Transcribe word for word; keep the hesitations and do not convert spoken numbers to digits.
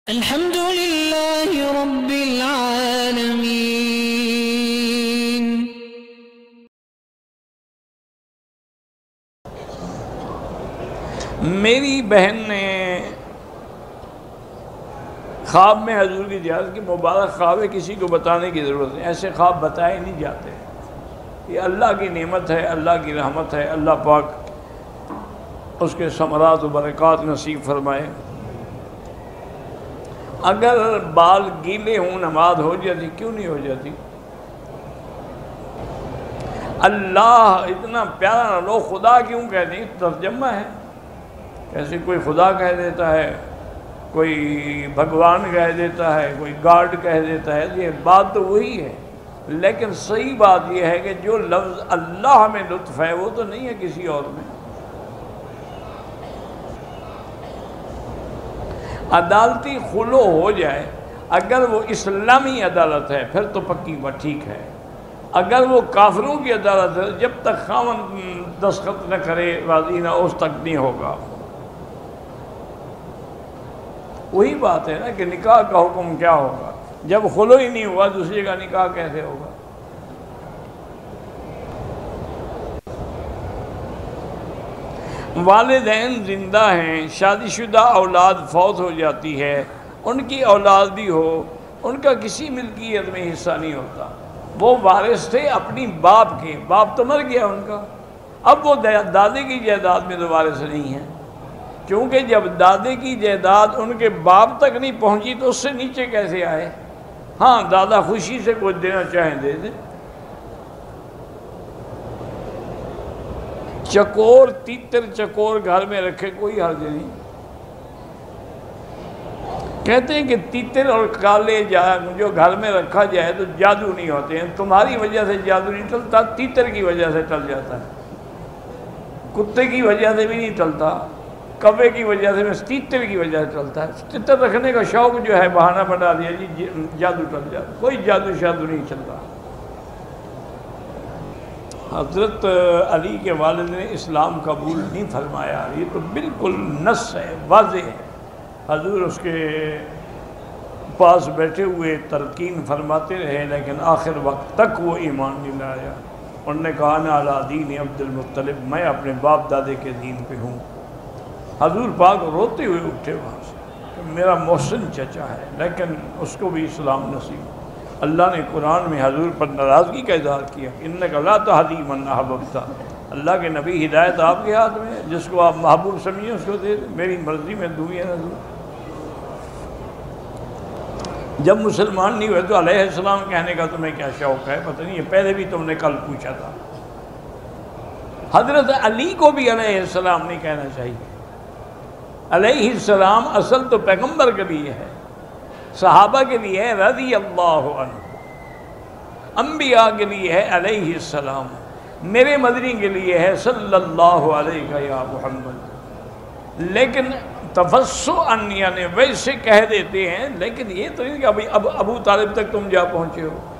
الحمد لله رب العالمين. میری بہن نے خواب میں حضور کی زیارت کی مبارک خواب ہے، کسی کو بتانے کی ضرورت نہیں، ایسے خواب بتائے نہیں جاتے، یہ اللہ کی نعمت ہے، اللہ کی رحمت ہے، اللہ پاک اس کے ثمرات و برکات نصیب فرمائے۔ اگر بال گیلے ہوں نماز ہو جاتی، کیوں نہیں ہو جاتی؟ اللہ اتنا پیارا نہ لو خدا کیوں کہتے ہیں، ترجمہ ہے، کیسے کوئی خدا کہہ دیتا ہے، کوئی بھگوان کہہ دیتا ہے، کوئی گاڈ کہہ دیتا ہے، یہ بات تو وہی ہے، لیکن صحیح بات یہ ہے کہ جو لفظ اللہ میں لطف ہے وہ تو نہیں ہے کسی اور میں۔ عدالتی خلو ہو جائے، اگر وہ اسلامی عدالت ہے پھر تو پکی بات ٹھیک ہے، اگر وہ کافروں کی عدالت ہے جب تک خاوند دستخط نہ کرے راضی نہ اس تک نہیں ہوگا۔ وہی بات ہے نا کہ نکاح کا حکم کیا ہوگا، جب خلو ہی نہیں ہوا دوسری کا نکاح کیسے ہوگا؟ والدین زندہ ہیں، شادی شدہ اولاد فوت ہو جاتی ہے، ان کی اولاد بھی ہو، ان کا کسی ملکیت میں حصہ نہیں ہوتا، وہ وارث تھے اپنی باپ کے، باپ تو مر گیا ان کا، اب وہ دادے کی جائیداد میں تو وارث نہیں ہیں، چونکہ جب دادے کی جائیداد ان کے باپ تک نہیں پہنچی تو اس سے نیچے کیسے آئے؟ ہاں دادا خوشی سے کچھ دینا چاہیں دے دیں۔ چکور تیتر چکور گھر میں رکھے کوئی حرج نہیں، کہتے ہیں کہ تیتر اور کالے جو گھر میں رکھا جائے تو جادو نہیں ہوتے ہیں، تمہاری وجہ سے جادو نہیں ٹلتا، تیتر کی وجہ سے ٹل جاتا ہے، کتے کی وجہ سے بھی نہیں ٹلتا، کوے کی وجہ سے بس تیتر کی وجہ سے چلتا ہے، تیتر رکھنے کا شوق جو ہے بہانہ بنا دیا جی جادو ٹل جاتا، کوئی جادو شادو نہیں چلتا۔ حضرت علی کے والد نے اسلام قبول نہیں فرمایا، یہ تو بالکل نص ہے، واضح ہے، حضور اس کے پاس بیٹھے ہوئے تلقین فرماتے رہے لیکن آخر وقت تک وہ ایمان نہیں لایا، انہوں نے کہا انا علی دین عبد المطلب، میں اپنے باپ دادے کے دین پہ ہوں۔ حضور پاک روتے ہوئے اٹھے وہاں سے کہ میرا محسن چچا ہے لیکن اس کو بھی اسلام نصیب۔ اللہ نے قرآن میں حضور پر ناراضگی کا اظہار کیا، انک لا تہدی من احببت، اللہ کے نبی ہدایت آپ کے ہاتھ میں ہے، جس کو آپ محبوب سمجھیں اس کو دے دیں، میری مرضی میں دوں یا نہ دوں۔ جب مسلمان نہیں ہوئے تو علیہ السلام کہنے کا تمہیں کیا شوق ہے؟ پتہ نہیں، یہ پہلے بھی تم نے کل پوچھا تھا۔ حضرت علی کو بھی علیہ السلام نہیں کہنا چاہیے، علیہ السلام اصل تو پیغمبر کے لیے ہے، صحابہ کے لیے ہے رضی اللہ عنہ، انبیاء کے لیے ہے علیہ السلام، میرے مدنی کے لیے ہے صلی اللہ علیہ یا محمد، لیکن تفسعاً یعنی ویسے کہہ دیتے ہیں، لیکن یہ تو نہیں کہ ابھی اب ابو طالب تک تم جا پہنچے ہو۔